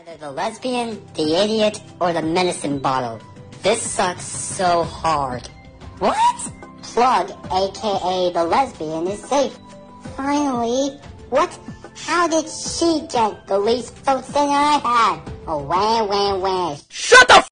Either the lesbian, the idiot, or the medicine bottle. This sucks so hard. What? Plug, aka the lesbian, is safe. Finally. What? How did she get the least votes that I had? Oh, wah, wah, wah. Shut the